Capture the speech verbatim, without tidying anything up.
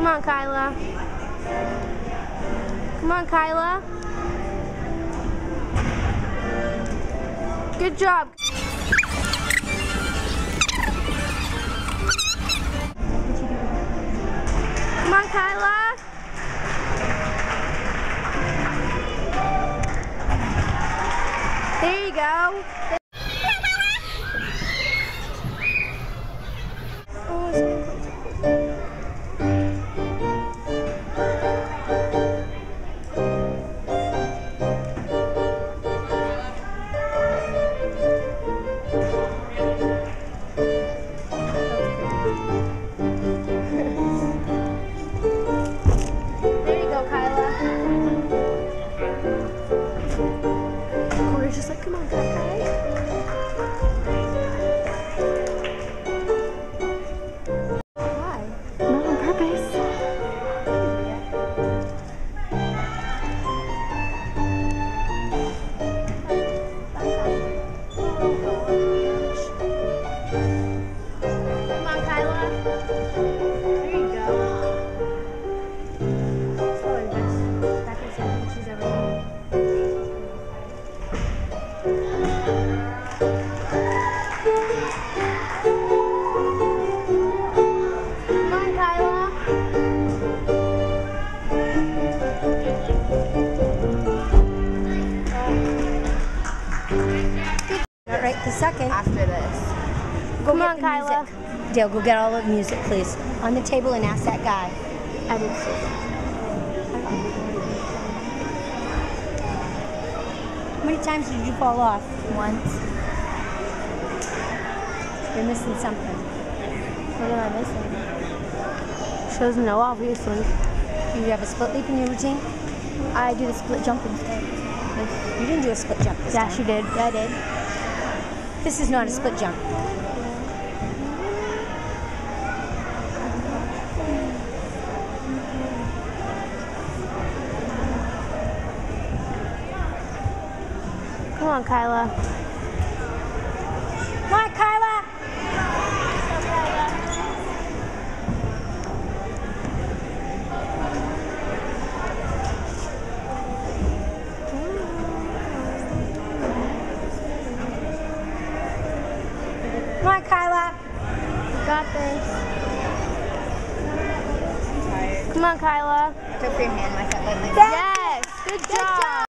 Come on, Kyla. Come on, Kyla. Good job. Come on, Kyla. There you go. Corey's just like, come on, Kai Kai. Why? Not on purpose. Come on, Kyla. There you go. It's probably best. Back in seven, she's ever home. Come on, Kyla. Not right this second. After this. Go Come get on, the Kyla. music. Dale, go get all the music, please. On the table and ask that guy. I did see. How many times did you fall off? Once. You're missing something. What am I missing? She doesn't know, obviously. Do you have a split leap in your routine? I do the split jump instead. You didn't do a split jump this Yeah, time. she did. Yeah, I did. This is not a split jump. Come on, Kyla. Come on, Kyla. Come on, Kyla. You got this. Come on, Kyla. Took your hand, my foot, like Yes! Good job!